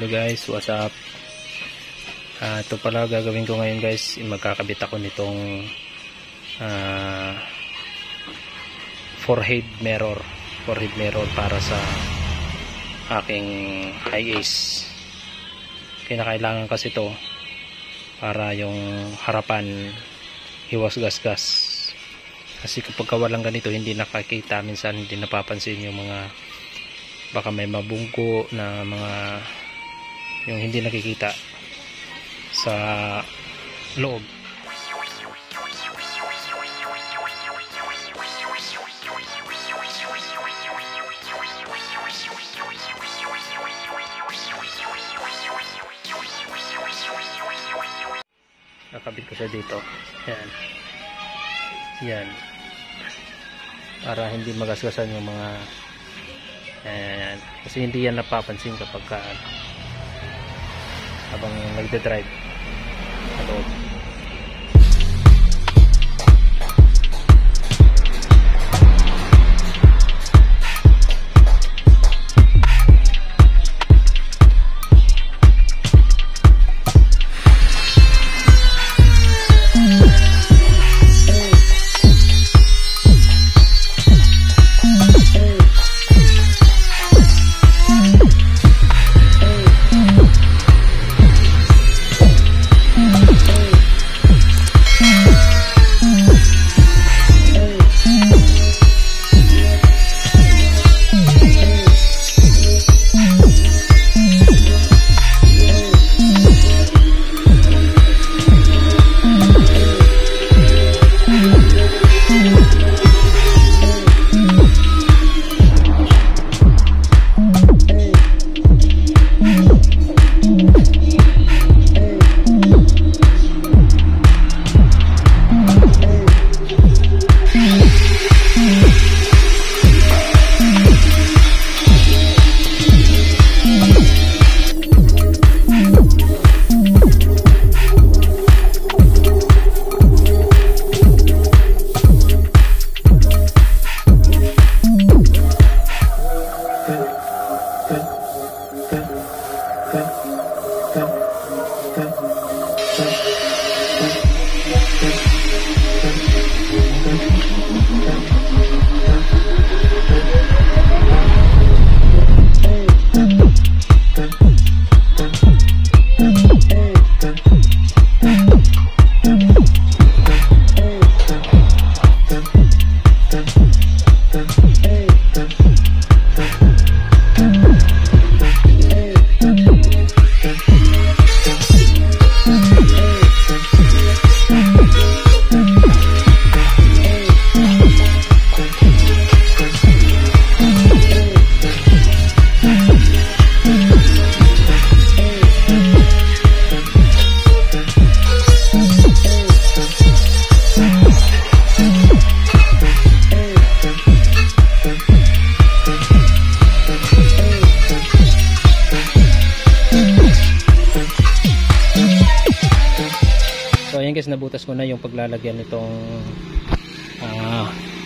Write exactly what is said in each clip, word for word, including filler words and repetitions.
guys, what's up? Uh, ito pala gagawin ko ngayon guys, magkakabit ako nitong uh, forehead mirror forehead mirror para sa aking high ace. Kinakailangan kasi ito para yung harapan hiwas gasgas, kasi kapag walang ganito hindi nakakita, minsan hindi napapansin yung mga baka may mabungko na mga yung hindi nakikita sa loob. Nakabit ko siya dito. Yan. Yan. Para hindi magasgasan yung mga ayan, kasi hindi yan napapansin kapag ka, ano, habang nagde-drive sa loob. So ayan guys, nabutas ko na yung paglalagyan nitong uh,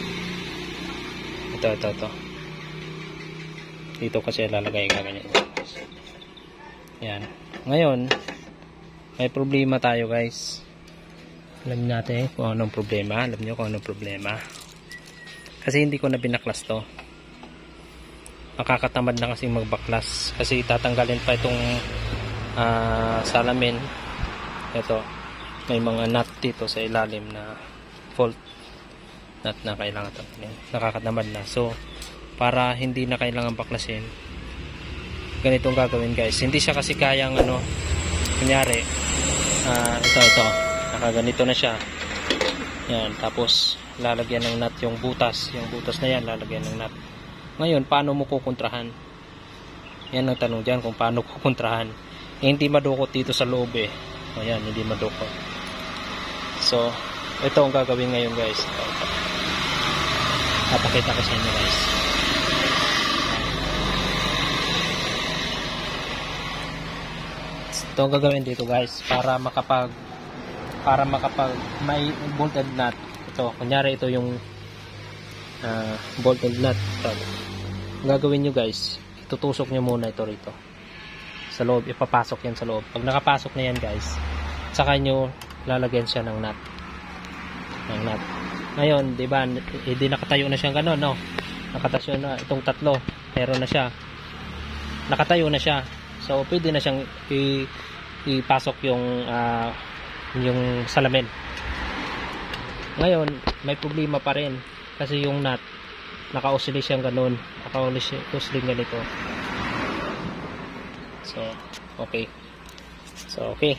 ito ito ito dito kasi lalagay ka ganyan. Yan. Ngayon may problema tayo guys. Alam natin kung anong problema. Alam nyo kung anong problema, kasi hindi ko na binaklas to. Nakakatamad na kasi magbaklas, kasi tatanggalin pa itong uh, salamin. Ito may mga nut dito sa ilalim na fault nut na kailangan tanggalin. Nakakatamad na. So para hindi na kailangan baklasin, ganitong gagawin guys. Hindi siya kasi kayang ano, kunyari uh, ito ito nakaganito na siya. Yan, tapos lalagyan ng nut yung butas. Yung butas na yan lalagyan ng nut. Ngayon paano mo kukontrahan? Yan ang tanong dyan, kung paano kukontrahan. Eh, hindi madukot dito sa loob eh. Ayan, hindi madukot. So, ito ang gagawin ngayon guys. Papakita ko sa inyo guys. Ito ang gagawin dito guys, para makapag para makapag may bolted nut. Ito, kunyari ito yung uh, bolted nut. Ito. Ang gagawin nyo guys, itutusok nyo muna ito rito sa loob, ipapasok yan sa loob. Pag nakapasok na yan guys, saka nyo lalagyan siya ng nut. Ng nut. Ngayon, di ba, hindi nakatayo na siyang gano'n, no? Nakatayo na itong tatlo. Meron na siya. Nakatayo na siya. So, pwede na siyang i ipasok yung uh, yung salamin. Ngayon, may problema pa rin. Kasi yung nut, naka-oscillate siyang gano'n. Naka-oscillate ganito. So, okay. So, okay.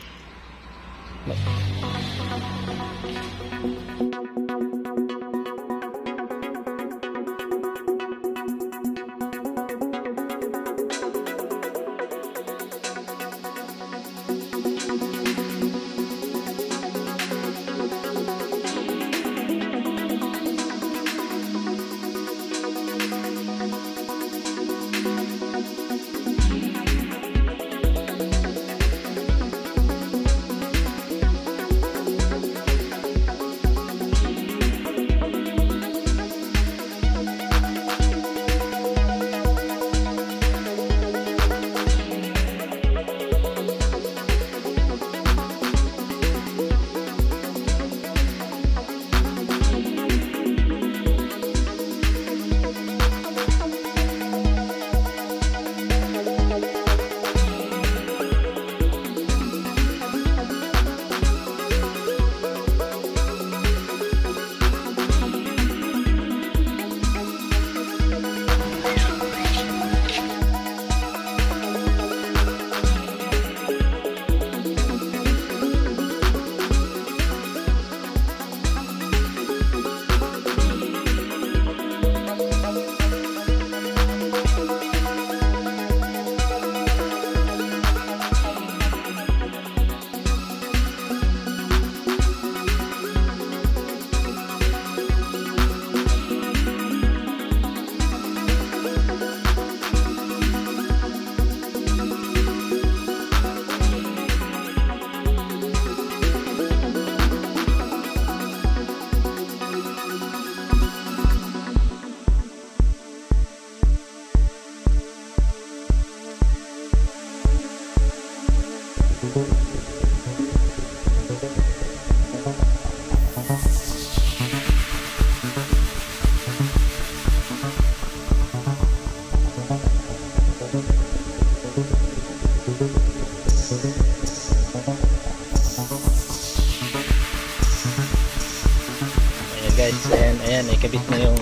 Guys, ayan, ayan, ikabit na yung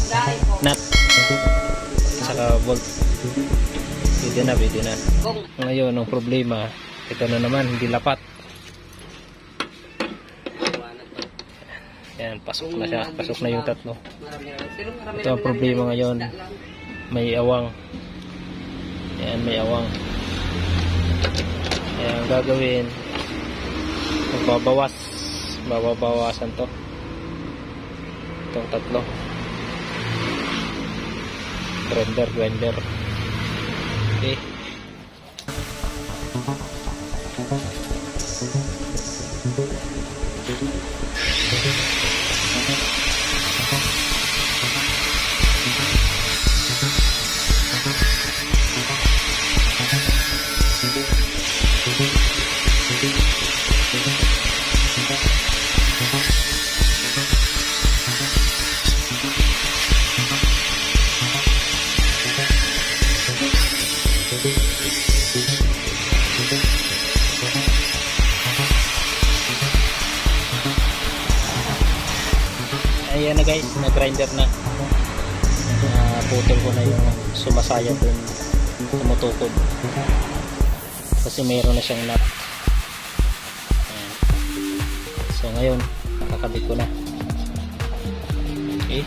nut saka bolt. Pwede na, pwede na. Ngayon, ang problema, ito na naman, hindi lapat. Ayan, pasok na siya, pasok na yung tatlo. Ito ang problema ngayon, may awang. Ayan, may awang. Ayan, ang gagawin, magbabawas, bababawasan to. Itong tatlo, grinder grinder. Okay. Ayan na guys, na-grinder na. Uh, putol ko na yung sumasaya dun, tumutukod. Kasi mayroon na siyang nut. Ayan. So ngayon, nakakabit ko na. Okay.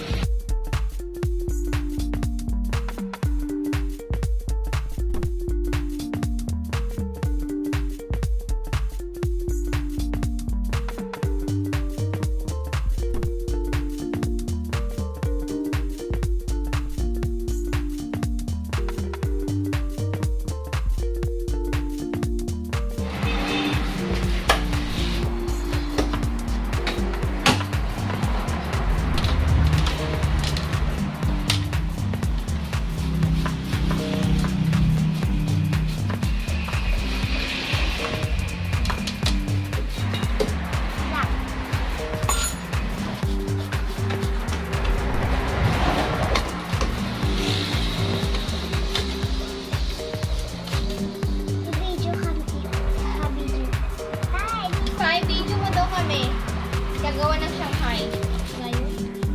Gagawa ng Shanghai. Ngayon.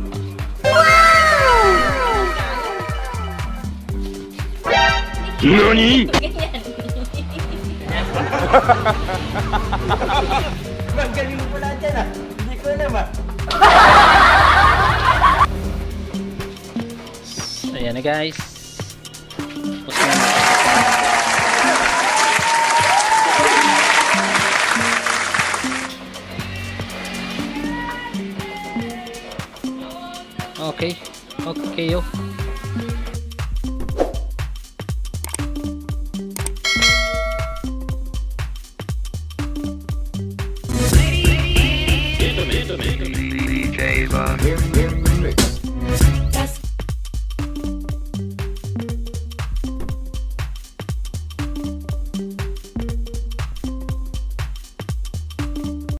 Nani? Ganyan. Magaling mo na dyan ah. Hindi ko alam ah. Ayan na guys. Tapos na natin. Okay. Okay yo. D J Bob.